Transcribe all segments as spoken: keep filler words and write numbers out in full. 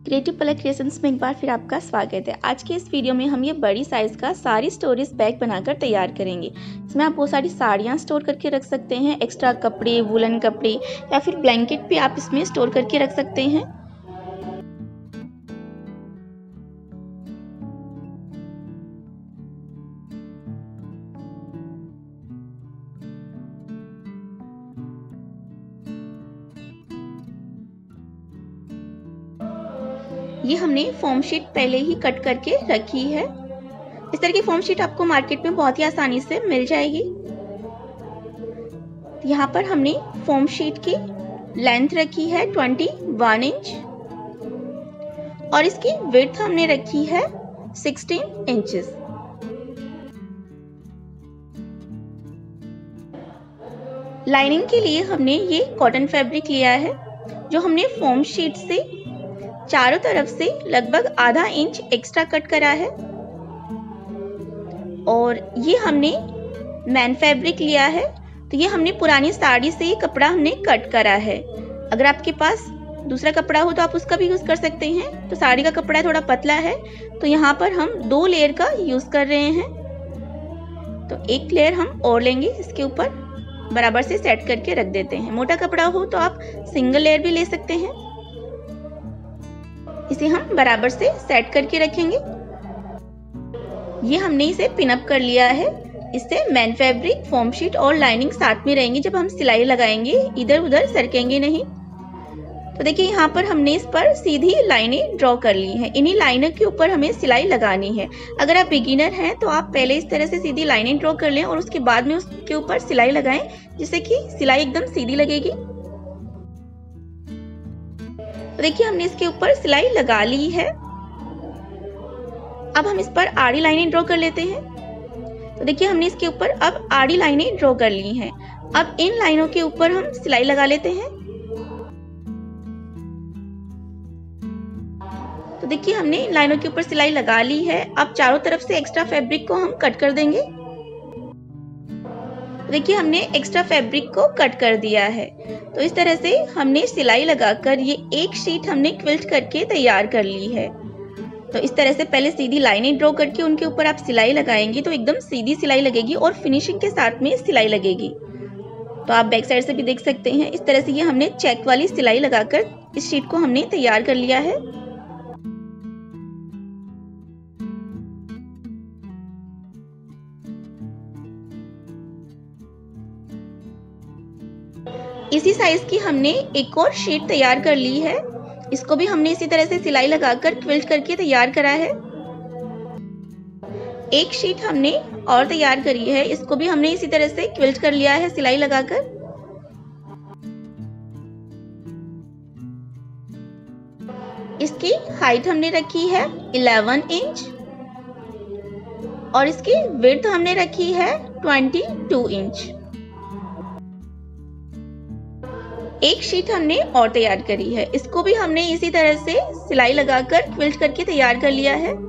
Creative पलक creations में एक बार फिर आपका स्वागत है। आज के इस वीडियो में हम ये बड़ी साइज़ का सारी स्टोरेज बैग बनाकर तैयार करेंगे। इसमें आप बहुत सारी साड़ियाँ स्टोर करके रख सकते हैं, एक्स्ट्रा कपड़े, वुलन कपड़े या फिर ब्लैंकेट भी आप इसमें स्टोर करके रख सकते हैं। ये हमने फोम शीट पहले ही कट करके रखी है। इस तरह की फोम शीट आपको मार्केट में बहुत ही आसानी से मिल जाएगी। यहाँ पर हमने फोम शीट की लेंथ रखी है इक्कीस इंच और इसकी विड्थ हमने रखी है सोलह इंचेस। लाइनिंग के लिए हमने ये कॉटन फैब्रिक लिया है जो हमने फोम शीट से चारों तरफ से लगभग आधा इंच एक्स्ट्रा कट करा है। और ये हमने मैन फैब्रिक लिया है, तो ये हमने पुरानी साड़ी से ये कपड़ा हमने कट करा है। अगर आपके पास दूसरा कपड़ा हो तो आप उसका भी यूज कर सकते हैं। तो साड़ी का कपड़ा थोड़ा पतला है तो यहाँ पर हम दो लेयर का यूज कर रहे हैं। तो एक लेयर हम और लेंगे, इसके ऊपर बराबर से सेट करके रख देते हैं। मोटा कपड़ा हो तो आप सिंगल लेयर भी ले सकते हैं। इसे हम बराबर से सेट करके रखेंगे। ये हमने इसे पिन अप कर लिया है। इससे मैन फैब्रिक, फोम शीट और लाइनिंग साथ में रहेंगी। जब हम सिलाई लगाएंगे इधर उधर सरकेंगे नहीं। तो देखिए यहाँ पर हमने इस पर सीधी लाइनें ड्रॉ कर ली हैं। इन्हीं लाइनों के ऊपर हमें सिलाई लगानी है। अगर आप बिगिनर हैं तो आप पहले इस तरह से सीधी लाइनें ड्रॉ कर लें और उसके बाद में उसके ऊपर सिलाई लगाएं, जिससे कि सिलाई एकदम सीधी लगेगी। तो देखिए हमने इसके ऊपर सिलाई लगा ली है। अब हम इस पर आड़ी लाइनें ड्रॉ कर लेते हैं। तो देखिए हमने इसके ऊपर अब आड़ी लाइनें ड्रॉ कर ली हैं। अब इन लाइनों के ऊपर हम सिलाई लगा लेते हैं। तो देखिए हमने इन लाइनों के ऊपर सिलाई लगा ली है। अब चारों तरफ से एक्स्ट्रा फैब्रिक को हम कट कर देंगे। देखिए हमने एक्स्ट्रा फैब्रिक को कट कर दिया है। तो इस तरह से हमने सिलाई लगाकर ये एक शीट हमने क्विल्ट करके तैयार कर ली है। तो इस तरह से पहले सीधी लाइनें ड्रॉ करके उनके ऊपर आप सिलाई लगाएंगे तो एकदम सीधी सिलाई लगेगी और फिनिशिंग के साथ में सिलाई लगेगी। तो आप बैक साइड से भी देख सकते हैं। इस तरह से ये हमने चेक वाली सिलाई लगाकर इस शीट को हमने तैयार कर लिया है। इसी साइज की हमने एक और शीट तैयार कर ली है। इसको भी हमने इसी तरह से सिलाई लगाकर क्विल्ट करके तैयार करा है। एक शीट हमने और तैयार करी है। इसको भी हमने इसी तरह से क्विल्ट कर लिया है सिलाई लगाकर। इसकी हाइट हमने रखी है ग्यारह इंच और इसकी विड्थ हमने रखी है बाईस इंच। एक शीट हमने और तैयार करी है। इसको भी हमने इसी तरह से सिलाई लगाकर क्विल्ट करके तैयार कर लिया है।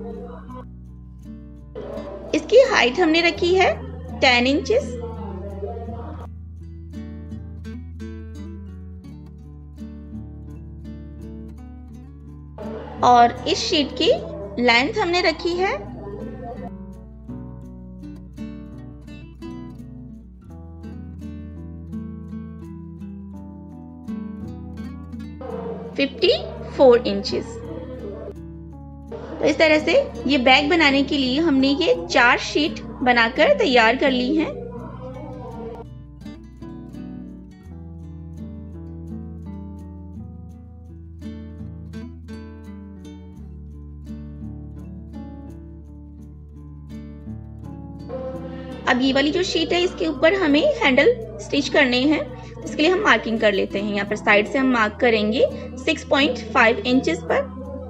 इसकी हाइट हमने रखी है दस इंचेस और इस शीट की लेंथ हमने रखी है चौवन इंचेस। तो इस तरह से ये बैग बनाने के लिए हमने ये चार शीट बनाकर तैयार कर ली हैं। अब ये वाली जो शीट है इसके ऊपर हमें हैंडल स्टिच करने हैं। इसके लिए हम मार्किंग कर लेते हैं। यहाँ पर साइड से हम मार्क करेंगे छह पॉइंट पाँच इंचेस पर।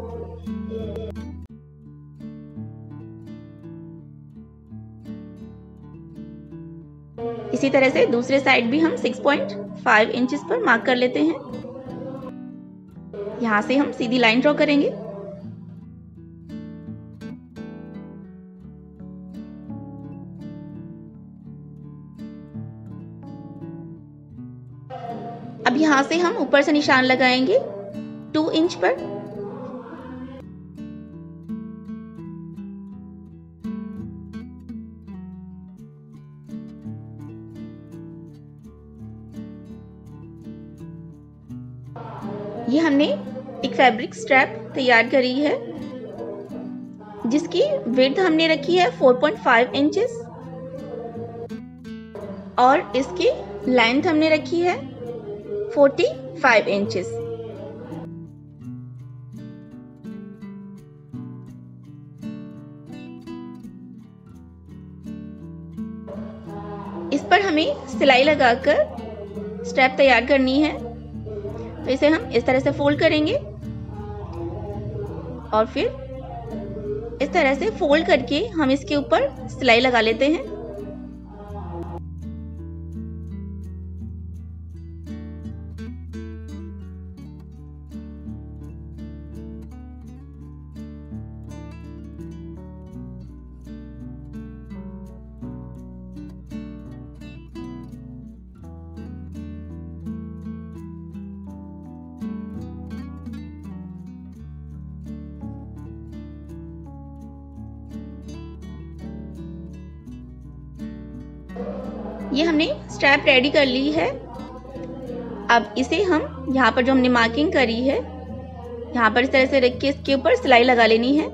इसी तरह से दूसरे साइड भी हम छह पॉइंट पाँच इंचेस पर मार्क कर लेते हैं। यहाँ से हम सीधी लाइन ड्रॉ करेंगे। अब यहाँ से हम ऊपर से निशान लगाएंगे टू इंच पर। ये हमने एक फैब्रिक स्ट्रैप तैयार करी है जिसकी विड्थ हमने रखी है फोर पॉइंट फाइव इंचेस और इसकी लेंथ हमने रखी है फोर्टी फाइव इंचेस। इस पर हमें सिलाई लगाकर स्ट्रैप तैयार करनी है। तो इसे हम इस तरह से फोल्ड करेंगे और फिर इस तरह से फोल्ड करके हम इसके ऊपर सिलाई लगा लेते हैं। ये हमने स्ट्रैप रेडी कर ली है। अब इसे हम यहाँ पर जो हमने मार्किंग करी है यहाँ पर इस तरह से रख के इसके ऊपर सिलाई लगा लेनी है।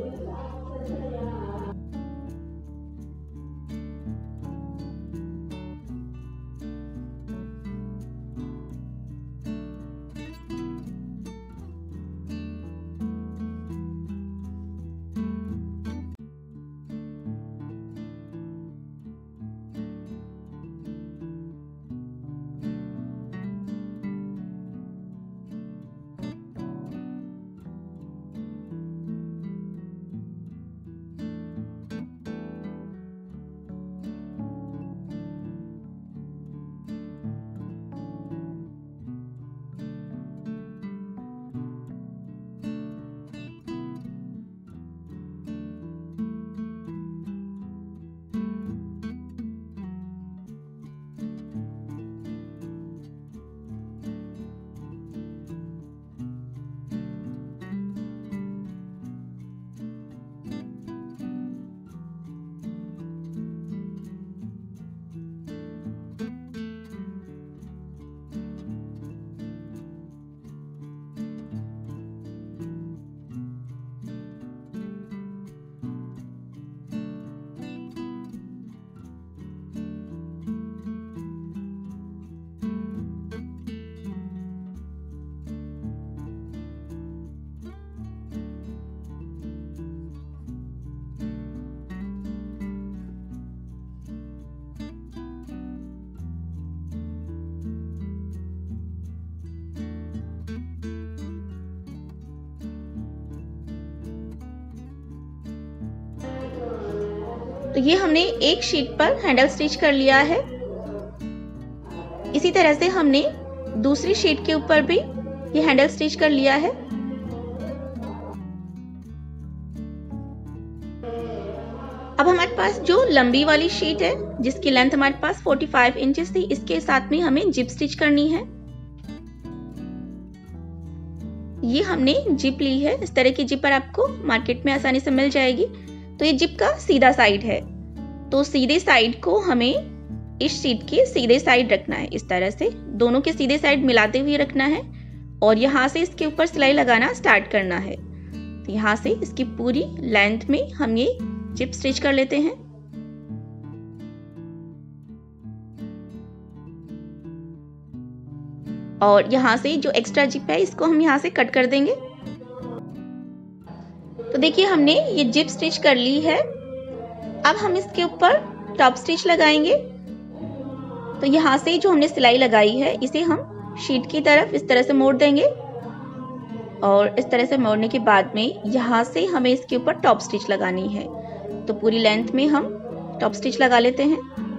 तो ये हमने एक शीट पर हैंडल स्टिच कर लिया है। इसी तरह से हमने दूसरी शीट के ऊपर भी ये हैंडल स्टिच कर लिया है। अब हमारे पास जो लंबी वाली शीट है जिसकी लेंथ हमारे पास पैंतालीस इंचेस थी, इसके साथ में हमें जिप स्टिच करनी है। ये हमने जिप ली है, इस तरह की जिप पर आपको मार्केट में आसानी से मिल जाएगी। तो ये जिप का सीधा साइड है, तो सीधे साइड को हमें इस शीट के सीधे साइड रखना है। इस तरह से दोनों के सीधे साइड मिलाते हुए रखना है और यहाँ से इसके ऊपर सिलाई लगाना स्टार्ट करना है। तो यहाँ से इसकी पूरी लेंथ में हम ये जिप स्टिच कर लेते हैं। और यहाँ से जो एक्स्ट्रा जिप है इसको हम यहाँ से कट कर देंगे। तो देखिए हमने ये जिप स्टिच कर ली है। अब हम इसके ऊपर टॉप स्टिच लगाएंगे। तो यहाँ से जो हमने सिलाई लगाई है इसे हम शीट की तरफ इस तरह से मोड़ देंगे और इस तरह से मोड़ने के बाद में यहाँ से हमें इसके ऊपर टॉप स्टिच लगानी है। तो पूरी लेंथ में हम टॉप स्टिच लगा लेते हैं।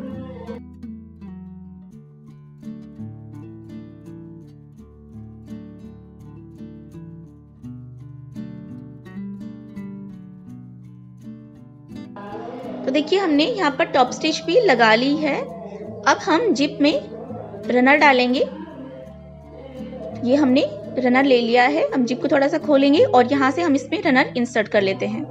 तो देखिए हमने यहाँ पर टॉप स्टिच भी लगा ली है। अब हम जिप में रनर डालेंगे। ये हमने रनर ले लिया है। हम जिप को थोड़ा सा खोलेंगे और यहाँ से हम इसमें रनर इंसर्ट कर लेते हैं।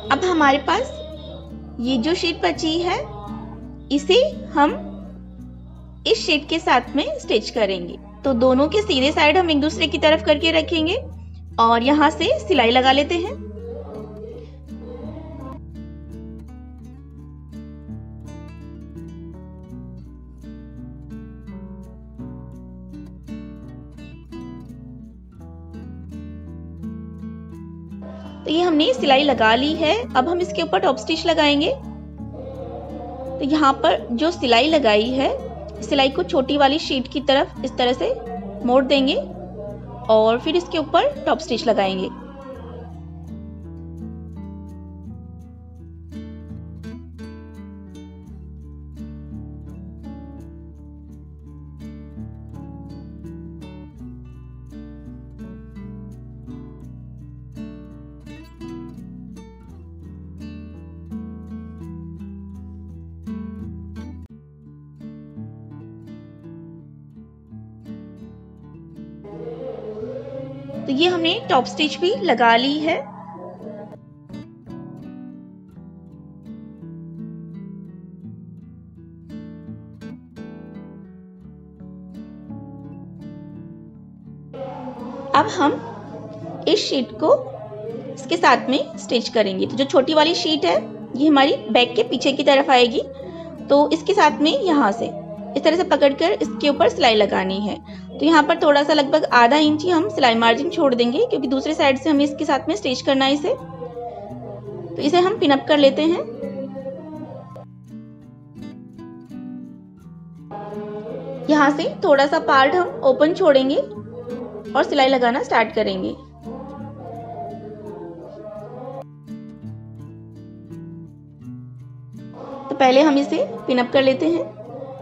अब हमारे पास ये जो शीट बची है इसे हम इस शीट के साथ में स्टिच करेंगे। तो दोनों के सीधे साइड हम एक दूसरे की तरफ करके रखेंगे और यहाँ से सिलाई लगा लेते हैं। तो ये हमने सिलाई लगा ली है। अब हम इसके ऊपर टॉप स्टिच लगाएंगे। तो यहाँ पर जो सिलाई लगाई है, सिलाई को छोटी वाली शीट की तरफ इस तरह से मोड़ देंगे और फिर इसके ऊपर टॉप स्टिच लगाएंगे। तो ये हमने टॉप स्टिच भी लगा ली है। अब हम इस शीट को इसके साथ में स्टिच करेंगे। तो जो छोटी वाली शीट है ये हमारी बैक के पीछे की तरफ आएगी। तो इसके साथ में यहाँ से इस तरह से पकड़कर इसके ऊपर सिलाई लगानी है। तो यहाँ पर थोड़ा सा लगभग आधा इंच ही हम सिलाई मार्जिन छोड़ देंगे, क्योंकि दूसरे साइड से हमें इसके साथ में स्टिच करना है इसे। तो इसे हम पिन अप कर लेते हैं। यहाँ से थोड़ा सा पार्ट हम ओपन छोड़ेंगे और सिलाई लगाना स्टार्ट करेंगे। तो पहले हम इसे पिन अप कर लेते हैं।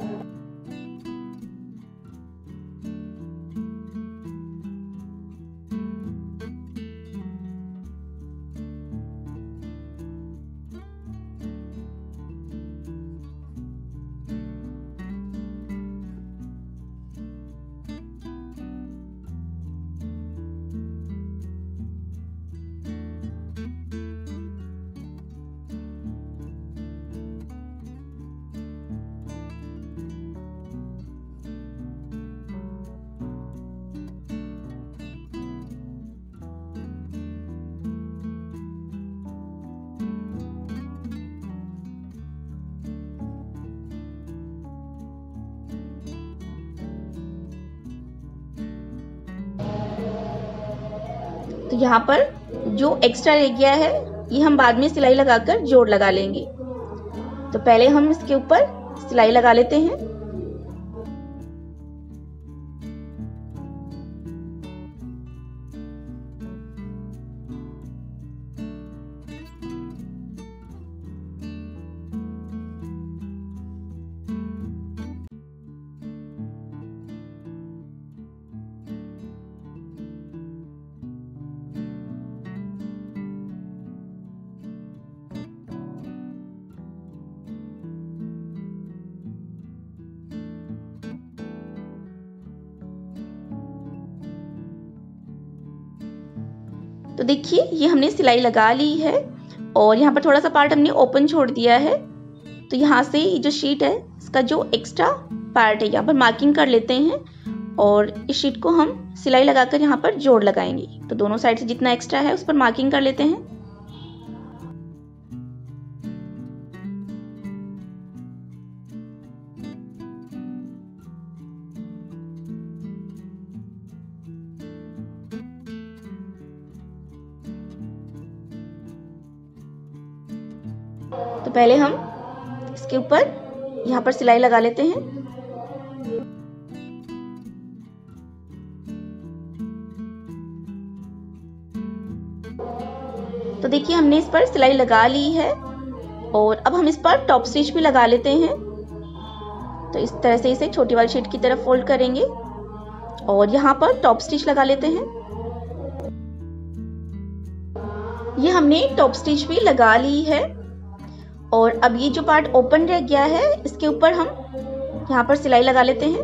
तो यहाँ पर जो एक्स्ट्रा रह गया है ये हम बाद में सिलाई लगाकर जोड़ लगा लेंगे। तो पहले हम इसके ऊपर सिलाई लगा लेते हैं। तो देखिए ये हमने सिलाई लगा ली है और यहाँ पर थोड़ा सा पार्ट हमने ओपन छोड़ दिया है। तो यहाँ से ये जो शीट है इसका जो एक्स्ट्रा पार्ट है यहाँ पर मार्किंग कर लेते हैं और इस शीट को हम सिलाई लगाकर यहाँ पर जोड़ लगाएंगे। तो दोनों साइड से जितना एक्स्ट्रा है उस पर मार्किंग कर लेते हैं। तो पहले हम इसके ऊपर यहाँ पर सिलाई लगा लेते हैं। तो देखिए हमने इस पर सिलाई लगा ली है और अब हम इस पर टॉप स्टिच भी लगा लेते हैं। तो इस तरह से इसे छोटी वाली शीट की तरफ फोल्ड करेंगे और यहाँ पर टॉप स्टिच लगा लेते हैं। ये हमने टॉप स्टिच भी लगा ली है और अब ये जो पार्ट ओपन रह गया है इसके ऊपर हम यहाँ पर सिलाई लगा लेते हैं।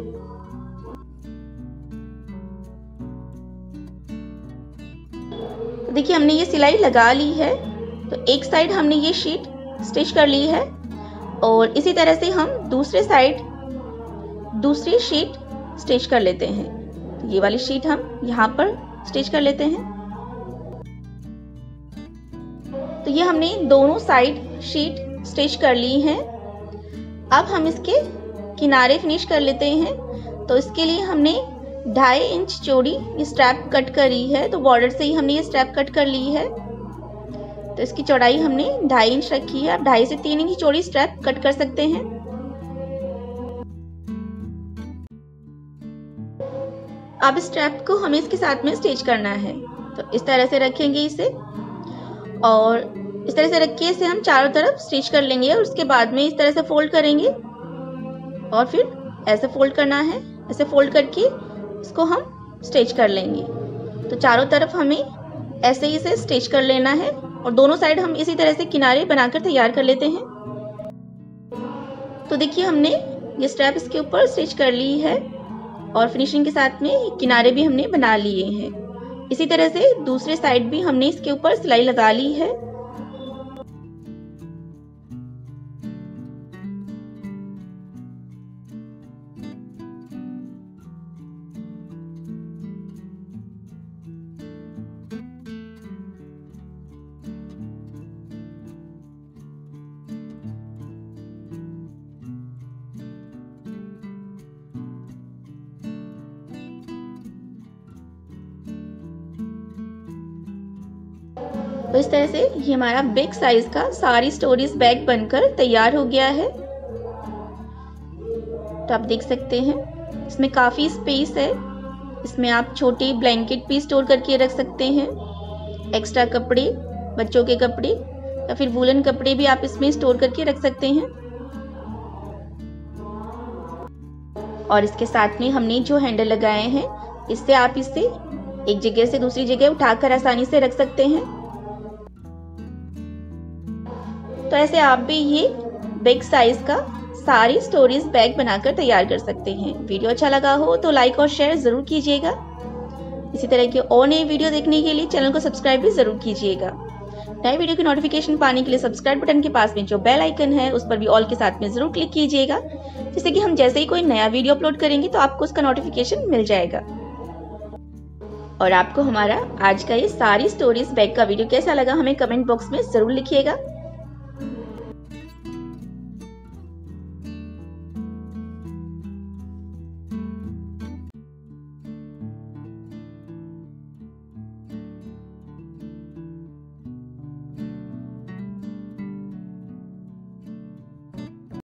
देखिए हमने ये सिलाई लगा ली है। तो एक साइड हमने ये शीट स्टिच कर ली है और इसी तरह से हम दूसरे साइड दूसरी शीट स्टिच कर लेते हैं। तो ये वाली शीट हम यहाँ पर स्टिच कर लेते हैं। तो ये हमने दोनों साइड शीट स्टिच कर ली हैं। अब हम इसके किनारे फिनिश कर लेते हैं। तो इसके लिए हमने ढाई इंच चौड़ी ये स्ट्रैप कट करी है। तो बॉर्डर से ही हमने ये स्ट्रैप कट कर ली है। तो इसकी चौड़ाई हमने ढाई इंच रखी है। आप ढाई से तीन इंच चौड़ी स्ट्रैप कट कर सकते हैं। अब स्ट्रैप को हमें इसके साथ में स्टिच करना है। तो इस तरह से रखेंगे इसे और इस तरह से रख के इसे हम चारों तरफ स्टिच कर लेंगे और उसके बाद में इस तरह से फोल्ड करेंगे और फिर ऐसे फोल्ड करना है। ऐसे फोल्ड करके इसको हम स्टिच कर लेंगे। तो चारों तरफ हमें ऐसे ही इसे स्टिच कर लेना है और दोनों साइड हम इसी तरह से किनारे बनाकर तैयार कर लेते हैं। तो देखिए हमने ये स्ट्रैप इसके ऊपर स्टिच कर ली है और फिनिशिंग के साथ में किनारे भी हमने बना लिए हैं। इसी तरह से दूसरे साइड भी हमने इसके ऊपर सिलाई लगा ली है। तो इस तरह से ये हमारा बिग साइज का सारी स्टोरीज बैग बनकर तैयार हो गया है। तो आप देख सकते हैं इसमें काफ़ी स्पेस है। इसमें आप छोटे ब्लैंकेट भी स्टोर करके रख सकते हैं, एक्स्ट्रा कपड़े, बच्चों के कपड़े या फिर वूलन कपड़े भी आप इसमें स्टोर करके रख सकते हैं। और इसके साथ में हमने जो हैंडल लगाए हैं इससे आप इसे एक जगह से दूसरी जगह उठाकर आसानी से रख सकते हैं। तो ऐसे आप भी ये बिग साइज का सारी स्टोरीज बैग बनाकर तैयार कर सकते हैं। वीडियो अच्छा लगा हो तो लाइक और शेयर जरूर कीजिएगा। इसी तरह के और नए वीडियो देखने के लिए चैनल को सब्सक्राइब भी जरूर कीजिएगा। नए वीडियो की नोटिफिकेशन पाने के लिए सब्सक्राइब बटन के पास में जो बेल आइकन है उस पर भी ऑल के साथ में जरूर क्लिक कीजिएगा, जिससे कि हम जैसे ही कोई नया वीडियो अपलोड करेंगे तो आपको उसका नोटिफिकेशन मिल जाएगा। और आपको हमारा आज का ये सारी स्टोरीज बैग का वीडियो कैसा लगा हमें कमेंट बॉक्स में जरूर लिखिएगा।